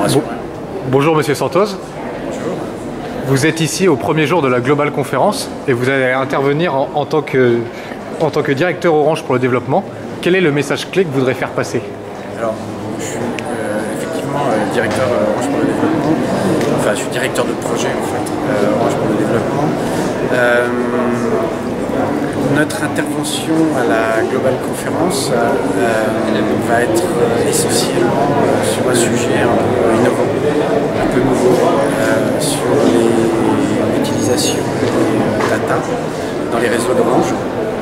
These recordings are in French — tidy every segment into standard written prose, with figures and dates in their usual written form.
collaboration. Bonjour Monsieur Santos. Bonjour. Vous êtes ici au premier jour de la Global Conférence et vous allez intervenir en tant que directeur Orange pour le développement. Quel est le message clé que vous voudrez faire passer? Alors, je suis effectivement directeur Orange pour le développement. Enfin, je suis directeur de projet en fait, Orange pour le développement. Notre intervention à la Global Conférence va être essentiellement sur un sujet un peu innovant, un peu nouveau, sur l'utilisation des data dans les réseaux d'Orange,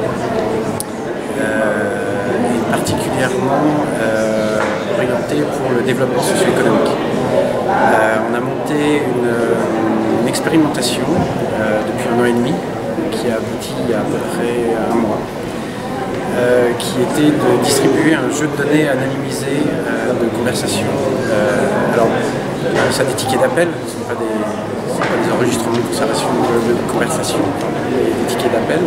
et particulièrement orienté pour le développement socio-économique. On a monté une expérimentation depuis 1 an et demi, qui a abouti il y a à peu près 1 mois, qui était de distribuer un jeu de données anonymisé de conversation. Alors, ça des tickets d'appel, ce ne sont pas des enregistrements de conversation, des tickets d'appel.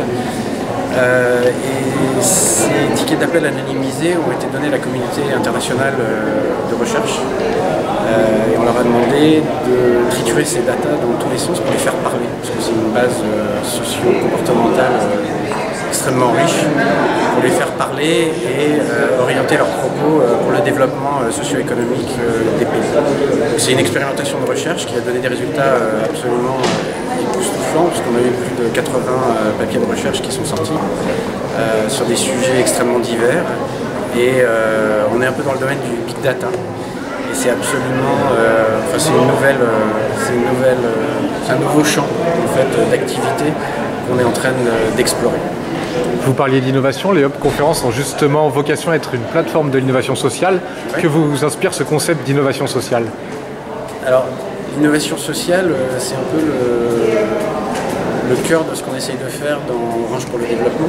Et ces tickets d'appel anonymisés ont été donnés à la communauté internationale de recherche. Et on leur a demandé de triturer ces datas dans tous les sens pour les faire parler, parce que c'est une base socio-comportementale extrêmement riche, pour les faire parler et orienter leurs propos pour le développement socio-économique des pays. C'est une expérimentation de recherche qui a donné des résultats absolument époustouflants, puisqu'on a eu plus de 80 papiers de recherche qui sont sortis sur des sujets extrêmement divers, et on est un peu dans le domaine du big data. Et c'est absolument, c'est un nouveau champ en fait, d'activité qu'on est en train d'explorer. Vous parliez d'innovation, les Hub Conférences ont justement vocation à être une plateforme de l'innovation sociale. Ouais. Que vous inspire ce concept d'innovation sociale? Alors, l'innovation sociale, c'est un peu le cœur de ce qu'on essaye de faire dans Orange pour le développement.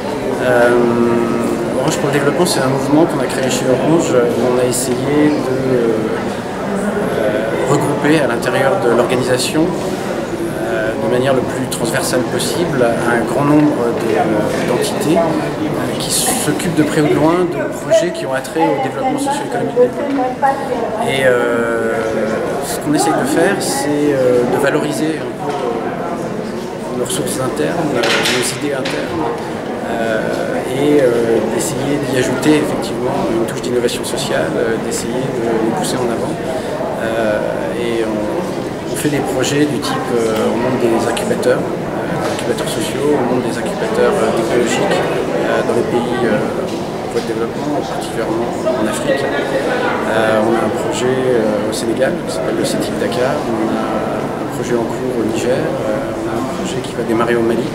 Orange pour le développement, c'est un mouvement qu'on a créé chez Orange, où on a essayé de regrouper à l'intérieur de l'organisation, de manière le plus transversale possible, un grand nombre d'entités qui s'occupent de près ou de loin de projets qui ont attrait au développement socio-économique des peuples. Et ce qu'on essaye de faire, c'est de valoriser un peu nos ressources internes, nos idées internes, et d'essayer d'y ajouter effectivement une touche d'innovation sociale, d'essayer de les pousser en avant. Et on fait des projets du type au monde des incubateurs sociaux, au monde des incubateurs technologiques dans les pays en voie de développement, particulièrement en Afrique. On a un projet au Sénégal qui s'appelle le CETIP Dakar, on a un projet en cours au Niger, on a un projet qui va démarrer au Mali.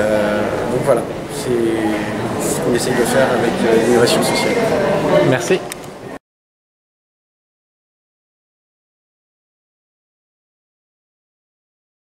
Donc voilà, c'est ce qu'on essaye de faire avec l'innovation sociale. Merci.